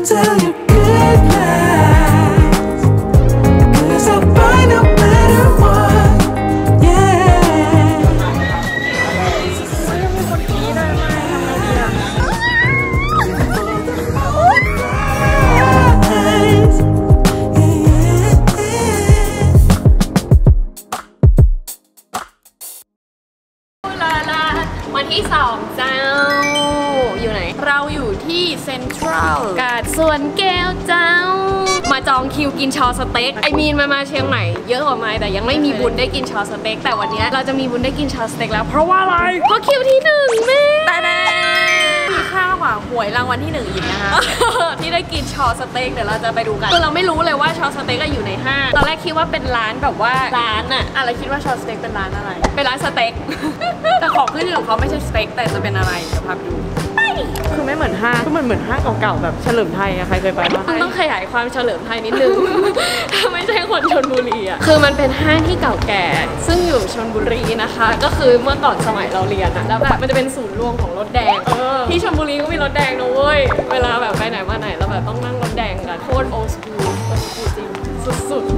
tell your good lies, 'cause I'll find no matter what, yeah. มีคนกรี๊ดได้ไหมวันที่2เจ้าอยู่ไหนเราอยู่ที่เซ็นทรัลกาดสวนแก้วเจ้ามาจองคิวกินชอสเต็กไอมีนมาเชียงใหม่เยอะกว่าไม้แต่ยังไม่มีบุญได้กินชอสเต็กแต่วันนี้เราจะมีบุญได้กินชอสเต็กแล้วเพราะว่าอะไรเพราะคิวที่1แม่แต่มีค่ากว่าหวยรางวัลที่1อีกนะคะ ที่ได้กินชอสเต็กเดี๋ยวเราจะไปดูกันคือเราไม่รู้เลยว่าชอสเต็กอยู่ในห้างตอนแรกคิดว่าเป็นร้านแบบว่าร้านอะอะไรคิดว่าชอสเต็กเป็นร้านอะไรเป็นร้านสเต็ก แต่ของขึ้นของเขาไม่ใช่สเต็กแต่จะเป็นอะไรเดี๋ยวพาไปดูคือไม่เหมือนห้างคือมันเหมือนห้างเก่าๆแบบเฉลิมไทยอะใครเคยไปบ้างต้องขยายความเฉลิมไทยนิดนึง ถ้าไม่ใช่คนชลบุรีอะคือมันเป็นห้างที่เก่าแก่ซึ่งอยู่ชลบุรีนะคะก็คือเมื่อก่อนสมัยเราเรียนอะแล้วแบบมันจะเป็นศูนย์รวมของรถแดงที่ชลบุรีก็มีรถแดงนะเว้ยเวลาแบบไปไหนมาไหนเราแบบต้องนั่งรถแดงกันโคตรโอสคูลจริงสุดๆ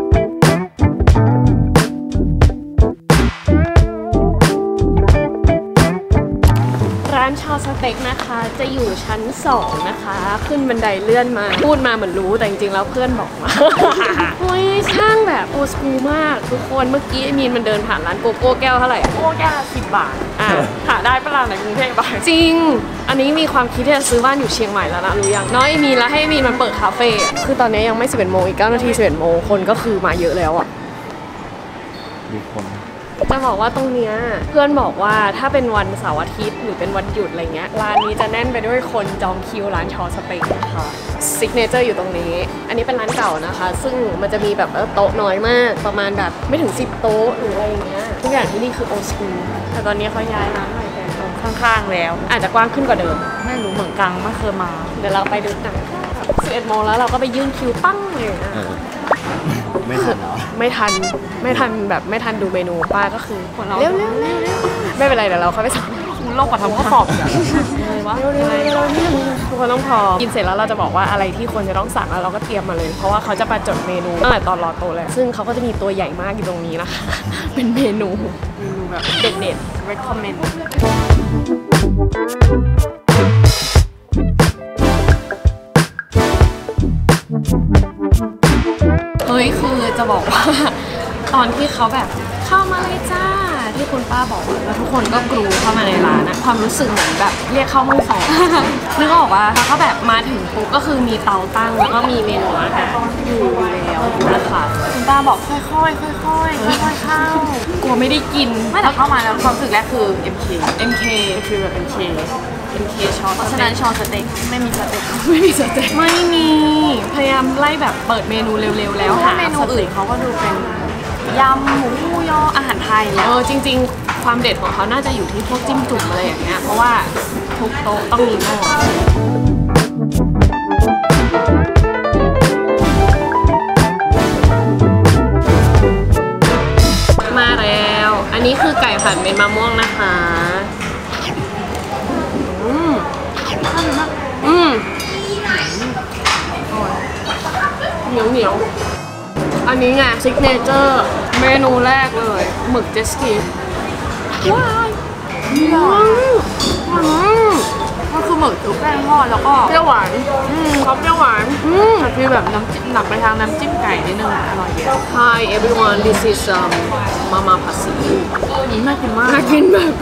ร้านชอสเต็กนะคะจะอยู่ชั้น2นะคะขึ้นบันไดเลื่อนมาพูดมาเหมือนรู้แต่จริงๆแล้วเพื่อนบอกมา โอ้ยช่างแบบโอสคูลมากทุกคนเมื่อกี้มีนมันเดินผ่านร้านโกโก้แก้วเท่าไหร่โกโก้แก้ว10 บาทหาได้ปะล่ะในกรุงเทพบ้างจริงอันนี้มีความคิดที่จะซื้อบ้านอยู่เชียงใหม่แล้วนะรู้ยังน้อยมีนแล้วให้มีนมันเปิดคาเฟ่คือตอนนี้ยังไม่11 โมงอีก9 นาที11 โมงคนก็คือมาเยอะแล้วอ่ะมีคนจะบอกว่าตรงเนี้ยเพื่อนบอกว่าถ้าเป็นวันเสาร์อาทิตย์หรือเป็นวันหยุดอะไรเงี้ยร้านนี้จะแน่นไปด้วยคนจองคิวร้านชอสเต็กนะคะซิกเนเจอร์อยู่ตรงนี้อันนี้เป็นร้านเก่านะคะซึ่งมันจะมีแบบโต๊ะน้อยมากประมาณแบบไม่ถึง10 โต๊ะหรืออะไรอย่างเงี้ยทุกอย่างที่นี่คือโอสคูลแต่ตอนนี้เขาย้ายร้านใหม่แกตรงข้างๆแล้วอาจจะกว้างขึ้นกว่าเดิมไม่รู้เหมือนกันไม่เคยมาเดี๋ยวเราไปดูกัน11 โมงแล้วเราก็ไปยื่นคิวปั้งเลยนะไม่ทันเหรอไม่ทันแบบไม่ทันดูเมนูป้าก็คือเร็วไม่เป็นไรเดี๋ยวเราเข้าไปสั่งโลกกว่าทำข้อสอบอย่างเลยวะทุกคนต้องพอกินเสร็จแล้วเราจะบอกว่าอะไรที่ควรจะต้องสั่งแล้วเราก็เตรียมมาเลยเพราะว่าเขาจะมาจดเมนูตั้งแต่ตอนรอโตเลยซึ่งเขาก็จะมีตัวใหญ่มากอยู่ตรงนี้นะคะเป็นเมนูแบบเด็ดๆ recommendเฮ้ยคือจะบอกว่าตอนที่เขาแบบเข้ามาเลยจ้าที่คุณป้าบอกแล้วทุกคนก็กรูเข้ามาในร้านนะความรู้สึกเหมือนแบบเรียกเข้าห้องสอบนึกออกว่าเขาแบบมาถึงปุ๊บก็คือมีเตาตั้งแล้วก็มีเมนูอาหารอยู่แล้วนะคะคุณป้าบอกค่อยๆเข้ากลัวไม่ได้กินไม่แต่เข้ามาแล้วความรู้สึกแรกคือ MK คือแบบ MK ชอเพราะฉะนั้นชอสเต็กไม่มีสเต็กไม่มีพยายามไล่แบบเปิดเมนูเร็วๆแล้วหาเมนูอื่นเขาก็ดูเป็นยำหมูยออาหารไทยจริงๆความเด็ดของเขาน่าจะอยู่ที่พวกจิ้มจุ่มอะไรอย่างเงี้ยเพราะว่าทุกโต๊ะต้องมีหม้อมาแล้วอันนี้คือไก่ผัดเม็ดมะม่วงนะคะเหนียวอันนี้ไงซิกเนเจอร์เมนูแรกเลยหมึกเจสกี้ว้าวมันคือหมึกชุบแป้งทอดแล้วก็เปรี้ยวหวานเขาเปรี้ยวหวานแต่คือแบบน้ำจิ้มหนักไปทางน้ำจิ้มไก่นิดนึงอร่อยเยอะ Hi everyone this is Mama Pasi น่ากินมากน่ากินมาก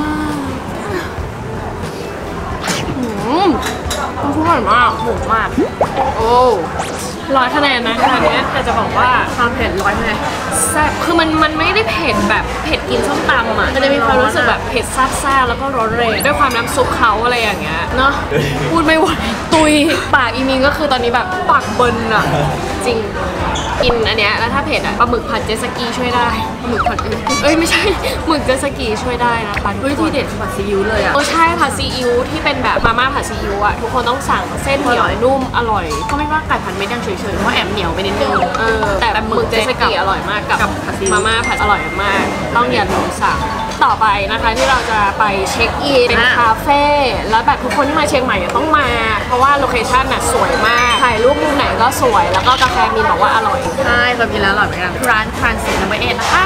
มันอร่อยมากหมูมากโอ้100 คะแนนนะอันนี้แต่จะบอกว่าความเผ็ด100 คะแนนแซ่บคือมันไม่ได้เผ็ดแบบเผ็ดกินส้มตำอ่ะมันจะมีความรู้สึกแบบเผ็ดซ่าๆแล้วก็ร้อนแรงด้วยความน้ำซุปเขาอะไรอย่างเงี้ยเนาะพูดไม่ไหวตุยปากอีมิงก็คือตอนนี้แบบปากเบิ้ลอ่ะจริงกินอันเนี้ยแล้วถ้าเผ็ดอ่ะปลาหมึกผัดเจสกีช่วยได้ปลาหมึกผัดไม่ใช่หมึกเจสกีช่วยได้นะคะที่เด็ดผัดซีอิ๊วเลยอ่ะใช่ผัดซีอิ๊วที่เป็นแบบมาม่าผัดซีอิ๊วอ่ะทุกคนต้องสั่งเส้นเหนียวนุ่มอร่อยก็ไม่ว่าไก่ผัดไม่ดังเฉยๆเพราะแอบเหนียวไปนิดนึงแต่หมึกเจสกีอร่อยมากกับมาม่าผัดอร่อยมากต้องอย่าลืมสั่งต่อไปนะคะที่เราจะไปเช็คอินเป็นคาเฟ่แล้วแบบทุกคนที่มาเชียงใหม่ต้องมาเพราะว่าโลเคชั่นน่ะสวยมากถ่ายรูปมุมไหนก็สวยแล้วก็กาแฟมีนบอกว่าอร่อยใช่เรากินแล้วอร่อยเหมือนกันร้าน Transit No. 8นะคะ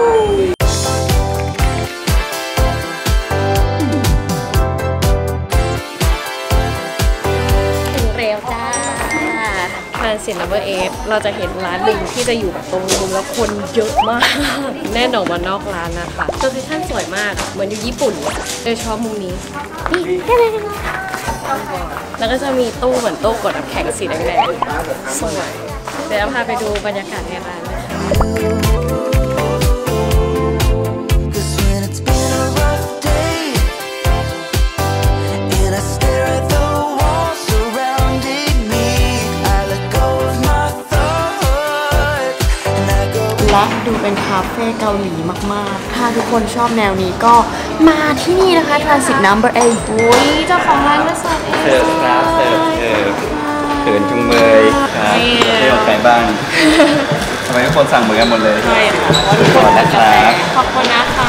ถึงเร็วจ้า Transit No. 8เราจะเห็นร้านหนึ่งที่จะอยู่แบบตรงมุมแล้วคนเยอะมากแน่นออกมานอกร้านนะคะโลเคชั่นสวยมากเหมือนอยู่ญี่ปุ่นโดยเฉพาะมุมนี้แล้วก็จะมีตู้เหมือนตู้กดน้ำแข็งสีแดงๆสวยเดี๋ยวพาไปดูบรรยากาศในร้านนะคะและดูเป็นคาเฟ่เกาหลีมากๆถ้าทุกคนชอบแนวนี้ก็มาที่นี่นะคะ Transit No. 8โอ้ยเจ้าของร้านมาเสิร์ฟเองเสิร์ฟครับเสิร์ฟเขินจุงเมยครับเที่ยวใครบ้างทำไมทุกคนสั่งเหมือนกันหมดเลยใช่ค่ะทุกคนนะครับขอบคุณนะคะ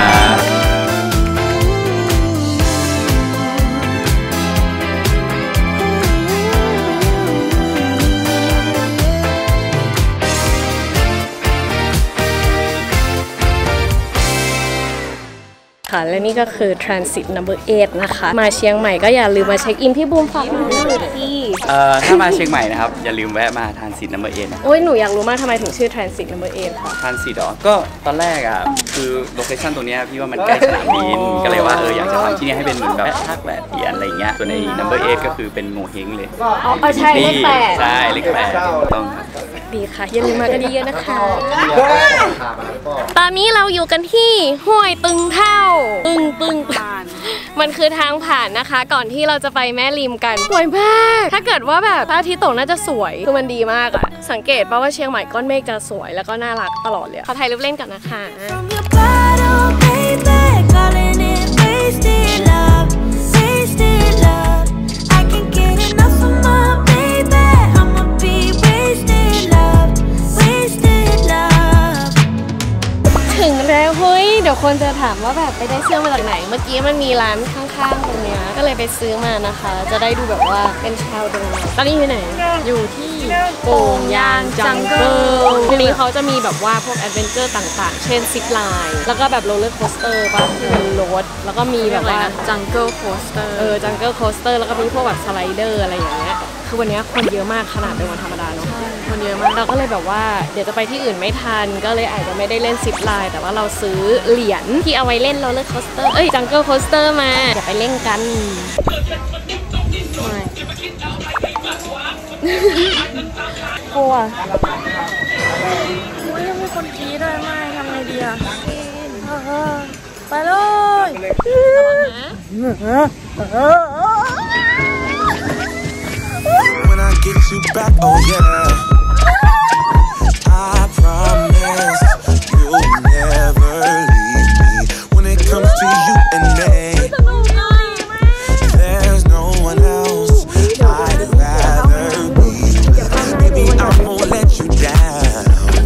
ค่ะและนี่ก็คือ Transit No. 8นะคะมาเชียงใหม่ก็อย่าลืมมาเช็คอินพี่บูมฝากร้านหน่อยที่ถ้ามาเชียงใหม่นะครับอย่าลืมแวะมาTransit No. 8นะโอ้ยหนูอยากรู้มากทำไมถึงชื่อ Transit No. 8ค่ะ Transitก็ตอนแรกอ่ะคือโลเคชั่นตรงนี้พี่ว่ามันใกล้สนามบินก็เลยว่าอยากจะทำที่นี่ให้เป็นเหมือนแบบทักแบบเปลี่ยนอะไรเงี้ยส่วนใน No. 8ก็คือเป็นโงเฮงเลยใช่เลข8 ใช่เลข8ต้องดีค่ะอย่าลืมมากันเยอะๆนะคะตอนนี้เราอยู่กันที่ห้วยตึงเท่าปึ้งมันคือทางผ่านนะคะก่อนที่เราจะไปแม่ริมกันสวยมากถ้าเกิดว่าแบบพระอาทิตย์ตกน่าจะสวยคือมันดีมากอะสังเกตป่ะว่าเชียงใหม่ก้อนเมฆจะสวยแล้วก็น่ารักตลอดเลยขอถ่ายรูปเล่นก่อนนะคะถึงแล้วเฮ้ยเดี๋ยวคนจะถามว่าแบบไปได้เสื้อมาจากไหนเมื่อกี้มันมีร้านข้างๆตรงเนี้ยก็เลยไปซื้อมานะคะจะได้ดูแบบว่าเป็นชาวดงตอนนี้อยู่ไหนอยู่ที่โป่งยางจังเกิลทีนี้เขาจะมีแบบว่าพวกแอดเวนเจอร์ต่างๆเช่นซิปไลน์แล้วก็แบบโรลเลอร์โคสเตอร์ป่ะที่เป็นรถแล้วก็มีแบบว่าจังเกิลโคสเตอร์จังเกิลโคสเตอร์แล้วก็มีพวกแบบสไลเดอร์อะไรอย่างเงี้ยคือวันนี้คนเยอะมากขนาดเป็นวันธรรมดาเนาะคนเยอะมากเราก็เลยแบบว่าเดี๋ยวจะไปที่อื่นไม่ทันก็เลยอาจจะไม่ได้เล่นซิปไลน์แต่ว่าเราซื้อเหรียญที่เอาไว้เล่นโรลเลอร์โคสเตอร์จังเกิลโคสเตอร์มาเดี๋ยวไปเล่นกันกลัวยังมีคนกี้ด้วยไม่ทำไงดีอะไปเลยระวังนะ When I get you back, oh yeah, I promise you'll never leave me. When it comes to you and me, there's no one else I'd rather be. Baby, I won't let you down.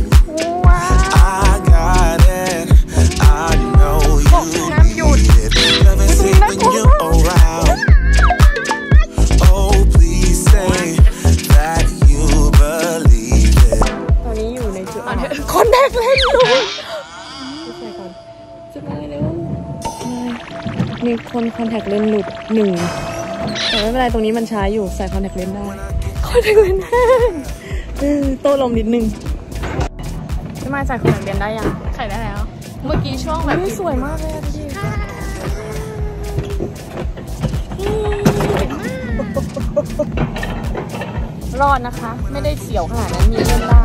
I got it, I know you need it. Never say when you're around. Oh, please say that you believe it. ตอนนี้อยู่ในจุดคอนแทคเลนส์หลุดใส่ก่อนจะไปเร็วมีคนคอนแทคเลนส์หลุด1แต่ไม่เป็นไรตรงนี้มันช้าอยู่ใส่คอนแทคเลนส์ได้คอนแทคเลนส์โต้ลมนิดนึงจะมาใส่คอนแทคเลนส์ได้ยังใส่ได้แล้วเมื่อกี้ช่วงแบบสวยมากเลยอะพี่รอดนะคะไม่ได้เขียวขนาดนั้นมีเล่นได้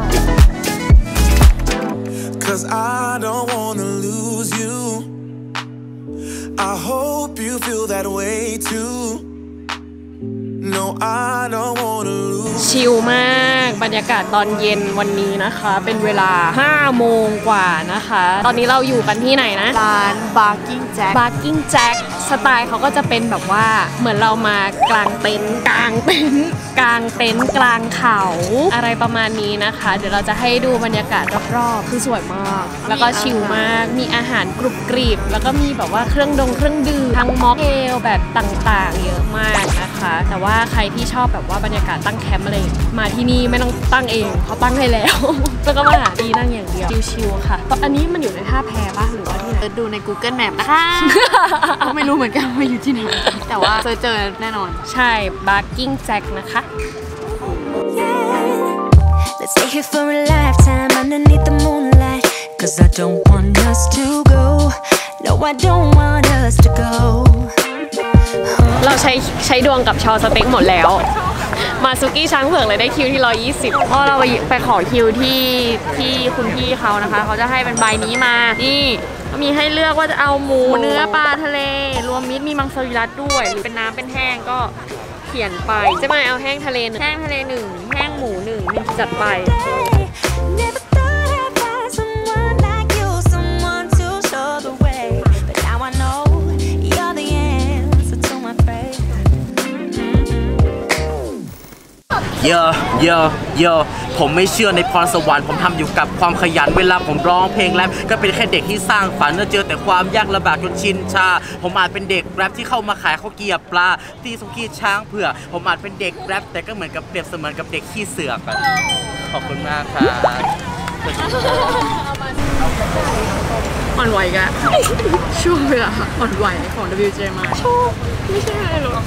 Cause I don't wanna lose you. I hope you feel that way too. No, I don't wanna lose ชิลมากบรรยากาศตอนเย็นวันนี้นะคะเป็นเวลา 5 โมงกว่านะคะ ตอนนี้เราอยู่กันที่ไหนนะร้าน Barking Jack Barking Jack สไตล์เขาก็จะเป็นแบบว่าเหมือนเรามากลางเต็นท์กลางเขาอะไรประมาณนี้นะคะ เดี๋ยวเราจะให้ดูบรรยากาศรอบๆคือสวยมากแล้วก็ชิลมากมีอาหารกรุบกริบแล้วก็มีแบบว่าเครื่องดื่มทั้งม็อกเทลแบบต่างๆเยอะมากนะคะแต่ว่าใครที่ชอบแบบว่าบรรยากาศตั้งแคมป์อะไรมาที่นี่ไม่ต้องตั้งเองเขาตั้งให้แล้ว แล้วก็มาหาที่นั่งอย่างเดียวชิลๆค่ะอันนี้มันอยู่ในท่าแพป่ะหรือว่าที่ไหนดูใน Google Map นะคะไม่รู้เหมือนกันว่าอยู่ที่ไหนแต่ว่าเจอแน่นอนใช่ Barking Jack นะคะ Let's stay here for a lifetime underneath the moonlight. Cause I don't want us to go. No, I don't want us to go. เราใช้ดวงกับชอสเต็กหมดแล้ว มาซุกี้ช้างเผือกเลยได้คิวที่120เพราะเราไปขอคิวที่คุณพี่เขานะคะเขาจะให้เป็นใบนี้มานี่มีให้เลือกว่าจะเอาหมูเนื้อปลาทะเลรวมมิตรมีมังสวิรัติด้วยหรือเป็นน้ำเป็นแห้งก็เขียนไปจะมาเอาแห้งทะเล1แห้งทะเล1แห้งหมู1จัดไปผมไม่เชื่อในพรสวรรค์ผมทำอยู่กับความขยันเวลาผมร้องเพลงแรปก็เป็นแค่เด็กที่สร้างฝันเจอแต่ความยากลำบากจนชินชาผมอาจเป็นเด็กแรปที่เข้ามาขายข้าวเกี๊ยวปลาที่สุกี้ช้างเผือกผมอาจเป็นเด็กแรปแต่ก็เหมือนกับเปรียบเสมือนกับเด็กขี้เสือกขอบคุณมากครับอ่อนไหวกันช่วงเวลาอ่อนไหวของ WJ มาชอบไม่ใช่อะไรหรอก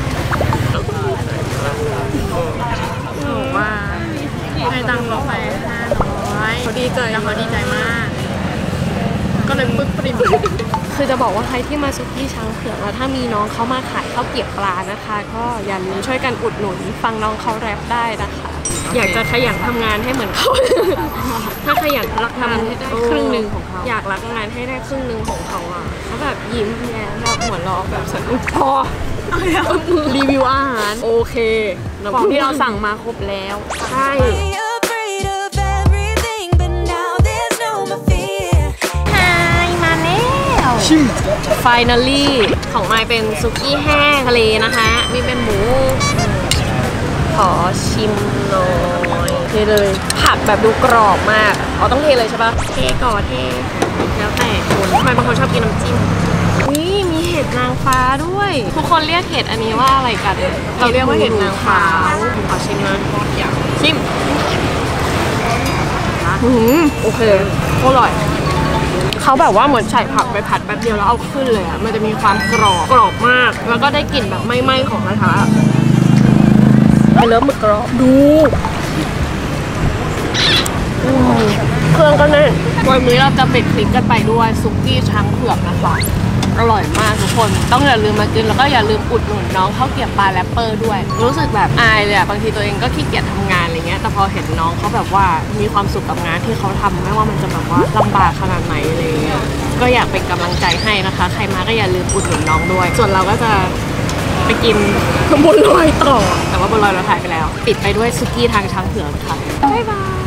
บอกว่าให้ตังค์เราไป500เขาดีใจแล้วเขาดีใจมากก็เลยปึ๊กปริมคือจะบอกว่าใครที่มาซุกี้ช้างเผือกแล้วถ้ามีน้องเขามาขายข้าวเกรี๊ยวปลานะคะก็อย่าลืมช่วยกันอุดหนุนฟังน้องเขาแรปได้นะคะอยากจะขยันทำงานให้เหมือนเขาถ้าขยันรักทำให้ได้ครึ่งหนึ่งของเขาอยากรักงานให้ได้ครึ่งหนึ่งของเขาอ่ะเขาแบบยิ้มแย้มแบบหัวเราะแบบสนุกพอรีวิวอาหารโอเคของที่เราสั่งมาครบแล้วใช่Finally ของไมค์เป็นซุกี้แห้งทะเลนะคะมีเป็นหมูขอชิมหน่อยเทเลยผักแบบดูกรอบมากต้องเทเลยใช่ปะเทก่อนเทแล้วแต่คนทำไมบางคนชอบกินน้ำจิ้มนี่มีเห็ดนางฟ้าด้วยทุกคนเรียกเห็ดอันนี้ว่าอะไรกันเราเรียกว่าเห็ดนางฟ้าขอชิมนะชิมโอเคอร่อยเขาแบบว่าเหมือนใส่ผักไปผัดแป๊บเดียวแล้วเอาขึ้นเลยอ่ะมันจะมีความกรอบมากแล้วก็ได้กลิ่นแบบไหม้ๆของกระทะไปเริ่มหมึกกรอบดูเครื่องก็แน่นวันนี้เราจะปิดคลิปกันไปด้วยซุกี้ช้างเผือกนะคะอร่อยมากทุกคนต้องอย่าลืมมากินแล้วก็อย่าลืมอุดหนุนน้องข้าวเกรี๊ยวปลาแรปเปอร์ด้วยรู้สึกแบบอายเลยอะบางทีตัวเองก็ขี้เกียจทำงานอะไรเงี้ยแต่พอเห็นน้องเขาแบบว่ามีความสุขกับงานที่เขาทำไม่ว่ามันจะแบบว่าลำบากขนาดไหนอะไรเงี้ยก็อยากเป็นกำลังใจให้นะคะใครมาก็อย่าลืมอุดหนุนน้องด้วยส่วนเราก็จะไปกินบนลอยต่อแต่ว่าบนลอยเราถ่ายไปแล้วปิดไปด้วยซุกี้ทางช้างเผือกค่ะบ๊ายบาย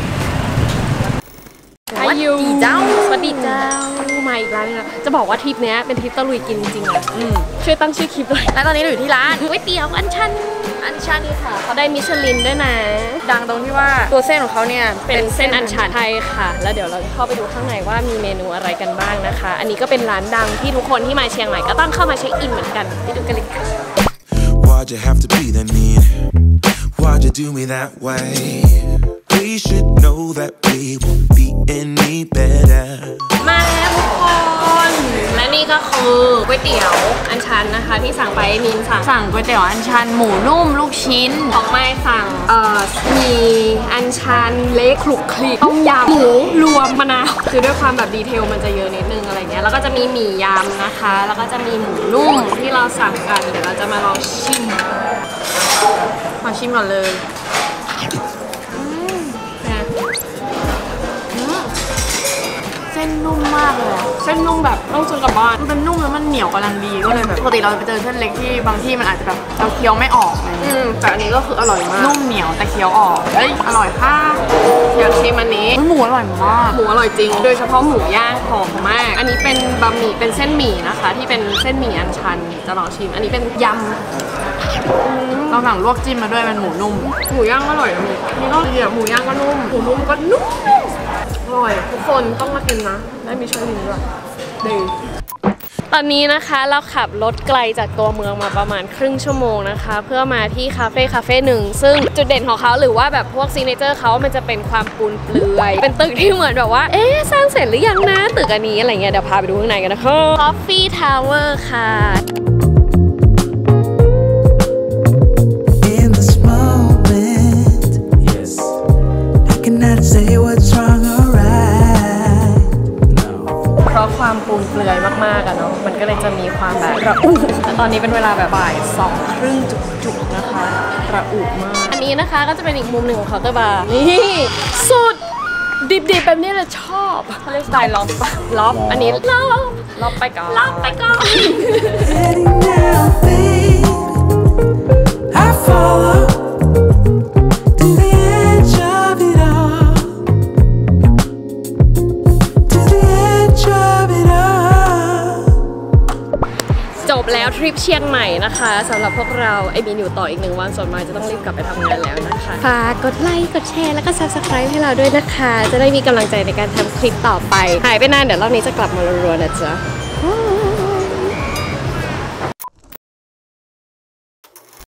สวัสดีเจ้ามาอีกร้านนึงนะจะบอกว่าทริปเนี้ยเป็นทริปตะลุยกินจริงๆอ่ะช่วยตั้งชื่อคลิปเลยแล้วตอนนี้เราอยู่ที่ร้านก๋วยเตี๋ยวอันชันนี่ค่ะเขาได้มิชลินด้วยนะดังตรงที่ว่าตัวเส้นของเขาเนี่ยเป็นเส้นอันชันไทยค่ะแล้วเดี๋ยวเราจะเข้าไปดูข้างในว่ามีเมนูอะไรกันบ้างนะคะอันนี้ก็เป็นร้านดังที่ทุกคนที่มาเชียงใหม่ก็ต้องเข้ามาเช็คอินเหมือนกันไปดูกันเลยค่ะ Why'd you have to be that mean? Why'd you do me that way? We should know that we won't be any better มาแล้วทุกคนและนี่ก็คือก๋วยเตี๋ยวอันชันนะคะที่สั่งไปมินสั่งก๋วยเตี๋ยวอันชันหมูนุ่มลูกชิ้นของไม่สั่งมีอันชันเล็กคลุกคลิกต้มยำหมูรวมมะนาวคือด้วยความแบบดีเทลมันจะเยอะนิดนึงอะไรเงี้ยแล้วก็จะมีหมี่ยำนะคะแล้วก็จะมีหมูนุ่มที่เราสั่งกันเดี๋ยวเราจะมาลองชิมขอชิมก่อนเลยเส้นนุ่มมากเลยเส้นนุ่มแบบต้องซื้อกลับบ้านมันเป็นนุ่มแล้วมันเหนียวกำลังดีก็เลยแบบปกติเราไปเจอเส้นเล็กที่บางที่มันอาจจะแบบเราเคี้ยวไม่ออกอะไรเงี้ยแต่อันนี้ก็คืออร่อยมากนุ่มเหนียวแต่เคี้ยวออกเฮ้ยอร่อยค่ะอยากชิมอันนี้หมูอร่อยมากหมูอร่อยจริง โดยเฉพาะหมูย่างหอมมาก อันนี้เป็นบะหมี่เป็นเส้นหมี่นะคะ ที่เป็นเส้นหมี่อันชันจะลองชิม อันนี้เป็นยเราสั่งลวกจิ้มมาด้วยเป็นหมูนุ่มำหมูย่างอร่อยอันนี้ก็ดีอะหมูย่างก็นุ่มหมูนุ่มก็นุ่มอร่อยทุกคนต้องมากินนะได้มีช่วยลิ้นด้วยดีตอนนี้นะคะเราขับรถไกลจากตัวเมืองมาประมาณครึ่งชั่วโมงนะคะ เพื่อมาที่คาเฟ่หนึ่งซึ่งจุดเด่นของเขาหรือว่าแบบพวกซิกเนเจอร์เขามันจะเป็นความปูนเปลือยเป็นตึกที่เหมือนแบบว่าสร้างเสร็จหรือยังนะตึกอันนี้อะไรเงี้ยเดี๋ยวพาไปดูข้างในกันนะคะ Coffee Tower ค่ะ In this moment, yes, I cannot say what's wrong or right. No. เพราะความปูนเปลือยมากๆอะเนาะมันก็เลยจะมีความแบบระอุตอนนี้เป็นเวลาแบบบ่าย2:30จุกๆนะคะระอุมากอันนี้นะคะก็จะเป็นอีกมุมหนึ่งของเคาน์เตอร์บาร์นี่สุดดิบๆแบบนี้เลยชอบเขาเรียกสไตล์ล็อบอันนี้ล็อบไปก่อน Ready now, babe. I follow to the edge of it all. To the edge of it all. จบแล้วทริปเชียงใหม่นะคะสำหรับพวกเราไอบีนอยู่ต่ออีก1 วันส่วนมายจะต้องรีบกลับไปทำงานแล้วนะคะฝากกดไลค์กดแชร์แล้วก็ Subscribe ให้เราด้วยนะคะจะได้มีกำลังใจในการทำคลิปต่อไปหายไปนานเดี๋ยวรอบนี้จะกลับมารัวๆนะจ๊ะ